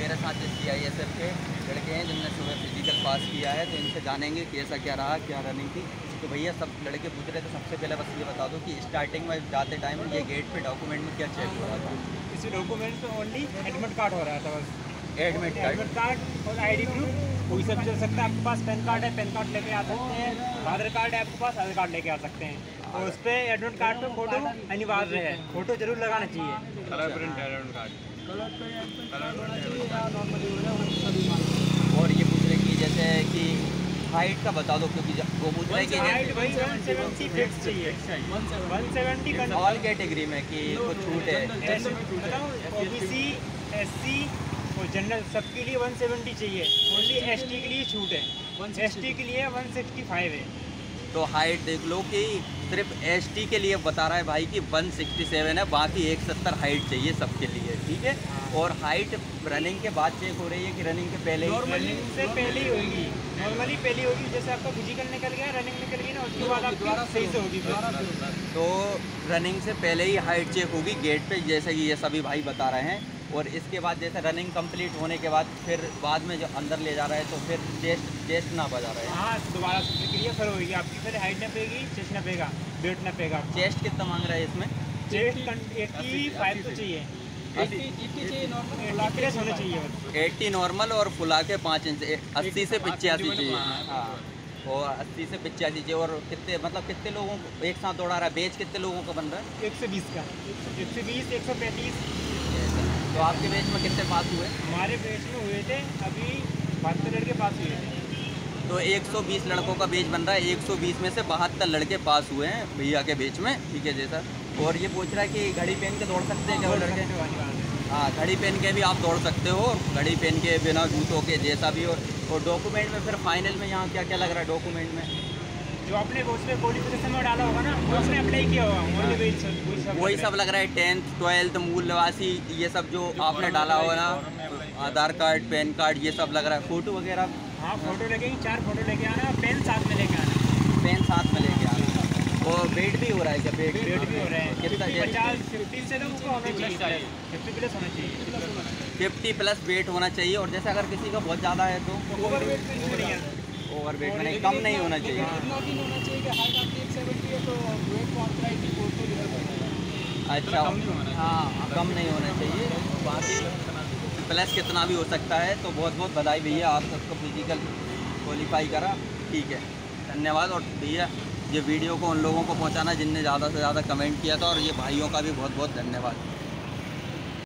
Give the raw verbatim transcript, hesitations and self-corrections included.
मेरे साथ जो सी आई एस एफ के लड़के हैं जिनने सुबह फिजिकल पास किया है, तो इनसे जानेंगे कैसा क्या रहा, क्या रनिंग थी। तो भैया सब लड़के पूछ रहे थे, सबसे पहले बस ये बता दो कि स्टार्टिंग में जाते टाइम ये गेट पे डॉक्यूमेंट में क्या चेक हो रहा था? इसी डॉक्यूमेंट में ओनली एडमिट कार्ड हो रहा था बस। एडमिट कार्ड एडमिट कार्ड और आईडी प्रूफ कोई सब चल सकता है। आपके पास पैन कार्ड है, पैन कार्ड लेके आ सकते हैं। आधार कार्ड है आपके पास, आधार कार्ड लेके आ सकते हैं। और उस पर एडमिट कार्ड पे फोटो अनिवार्य है, फोटो जरूर लगाना चाहिए। Colour print admit card. और ये पूछ रहे कि जैसे कि हाइट का बता दो, क्योंकि वो पूछ रहे कि हाइट भाई वन सेवेंटी फिक्स चाहिए। वन सेवेंटी ऑल कैटेगरी में कि कुछ छूट है? ओबीसी, एससी और जनरल सबके लिए वन सेवेंटी चाहिए। ओनली एसटी के लिए छूट है, एसटी के लिए वन सिक्सटी फाइव है। तो हाइट देख लो कि सिर्फ एसटी के लिए बता रहा है भाई कि वन सिक्सटी सेवन है, बाकी एक सत्तर हाइट चाहिए सबके लिए, ठीक है। और हाइट रनिंग के बाद चेक हो रही है कि रनिंग के पहले ही? रनिंग से पहले ही होगी, नॉर्मली पहले होगी। जैसे आपका फिजिकल निकल गया, रनिंग निकल गई ना, उसके बाद आपकी सही से होगी। तो रनिंग से पहले ही हाइट चेक होगी गेट पे, जैसे कि ये सभी भाई बता रहे हैं। और इसके बाद जैसे रनिंग कंप्लीट होने के बाद फिर बाद में जो अंदर ले जा रहा है, तो फिर चेस्ट चेस्ट ना बजा रहा है। हाँ, दोबारा प्रक्रिया फिर होगी आपकी। फिर हाइट ना पेगी, चेस्ट ना पेगा, वेट ना पेगा। चेस्ट कितना मांग रहा है इसमें? चेस्ट एट्टी फाइव तो चाहिए, होना चाहिए। एट्टी नॉर्मल और फुला के पाँच इंच, अस्सी से पिचासी चाहिए। हाँ, और अस्सी से पिचासी चाहिए। और कितने मतलब कितने लोगों को एक साथ दौड़ा रहा है? बेच कितने लोगों का बन रहा है? एक सौ बीस का, एक सौ बीस, एक सौ पैंतीस। तो आपके बेच में कितने पास हुए? हमारे बेच में हुए थे अभी बहत्तर लड़के पास हुए थे। तो एक सौ बीस लड़कों का बेच बन रहा है, एक सौ बीस में से बहत्तर लड़के पास हुए हैं भैया के बेच में, ठीक है जैसा। और ये पूछ रहा है कि घड़ी पहन के दौड़ सकते हैं क्या वो लड़के? हाँ, घड़ी पहन के भी आप दौड़ सकते हो, घड़ी पहन के बिना जूतों के जैसा भी। और और डॉक्यूमेंट में फिर फाइनल में यहाँ क्या क्या लग रहा है डॉक्यूमेंट में? जो आपने उसमें क्वालिफिकेशन में डाला होगा ना, वो आपने अप्लाई किया होगा, वही सब लग रहा है। टेंथ, ट्वेल्थ, मूल निवासी, ये सब जो आपने डाला होगा ना, आधार कार्ड, पैन कार्ड, ये सब लग रहा है। फोटो वगैरह? हाँ, फोटो लेके चार फोटो लेके आना, पेन साथ में लेके आना। पेन साथ में लेके आना। और वेट भी हो रहा है क्या? वेट वेट भी हो रहा है कितना? पचास फिफ्टी से तो होना चाहिए, फिफ्टी प्लस होना चाहिए। फिफ्टी प्लस वेट होना चाहिए। और जैसे अगर किसी का बहुत ज़्यादा है तो? ओवर वेट नहीं है, ओवर वेट में नहीं, कम नहीं होना चाहिए। इतना भी होना चाहिए कि हाइट आपकी एक सेवेंटी है तो वेट को आपका एटी फोर तो लिखा। अच्छा, हाँ, कम नहीं होना चाहिए। बाकी प्लस कितना भी हो सकता है। तो बहुत बहुत बधाई भैया, आप सबको फिजिकल क्वालिफाई करा, ठीक है, धन्यवाद। और भैया ये वीडियो को उन लोगों को पहुंचाना जिनने ज़्यादा से ज़्यादा कमेंट किया था, और ये भाइयों का भी बहुत बहुत धन्यवाद।